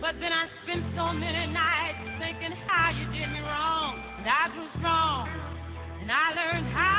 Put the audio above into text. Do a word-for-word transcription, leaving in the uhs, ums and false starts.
But then I spent so many nights thinking how you did me wrong. And I grew strong, and I learned how